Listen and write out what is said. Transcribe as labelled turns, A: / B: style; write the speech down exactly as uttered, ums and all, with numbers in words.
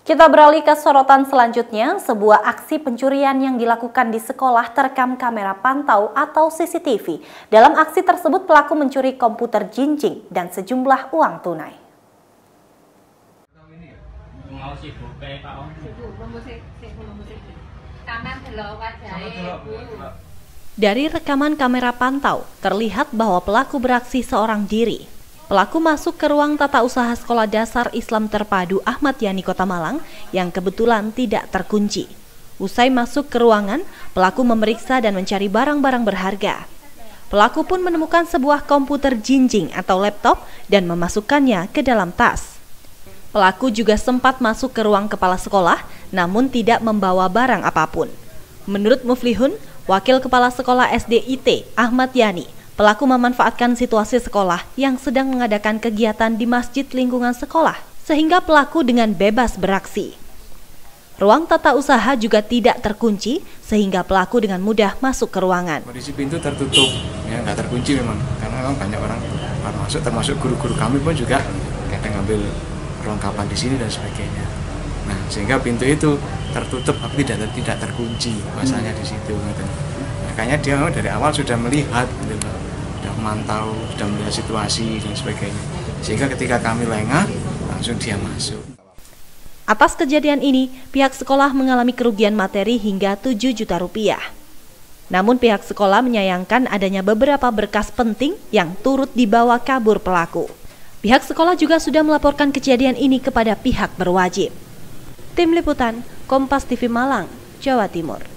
A: Kita beralih ke sorotan selanjutnya, sebuah aksi pencurian yang dilakukan di sekolah terekam kamera pantau atau C C T V. Dalam aksi tersebut pelaku mencuri komputer jinjing dan sejumlah uang tunai. Dari rekaman kamera pantau, terlihat bahwa pelaku beraksi seorang diri. Pelaku masuk ke ruang tata usaha Sekolah Dasar Islam Terpadu Ahmad Yani Kota Malang yang kebetulan tidak terkunci. Usai masuk ke ruangan, pelaku memeriksa dan mencari barang-barang berharga. Pelaku pun menemukan sebuah komputer jinjing atau laptop dan memasukkannya ke dalam tas. Pelaku juga sempat masuk ke ruang kepala sekolah namun tidak membawa barang apapun. Menurut Muflihun, Wakil Kepala Sekolah S D I T Ahmad Yani, pelaku memanfaatkan situasi sekolah yang sedang mengadakan kegiatan di masjid lingkungan sekolah, sehingga pelaku dengan bebas beraksi. Ruang tata usaha juga tidak terkunci, sehingga pelaku dengan mudah masuk ke ruangan.
B: Kondisi pintu tertutup, ya nggak terkunci memang, karena memang banyak orang masuk, termasuk guru-guru kami pun juga kadang ngambil perlengkapan di sini dan sebagainya. Nah, sehingga pintu itu tertutup, tapi tidak tidak terkunci, masalahnya di situ. Makanya dia dari awal sudah melihat, sudah memantau, sudah melihat situasi dan sebagainya. Sehingga ketika kami lengah, langsung dia masuk.
A: Atas kejadian ini, pihak sekolah mengalami kerugian materi hingga tujuh juta rupiah. Namun pihak sekolah menyayangkan adanya beberapa berkas penting yang turut dibawa kabur pelaku. Pihak sekolah juga sudah melaporkan kejadian ini kepada pihak berwajib. Tim Liputan, Kompas T V Malang, Jawa Timur.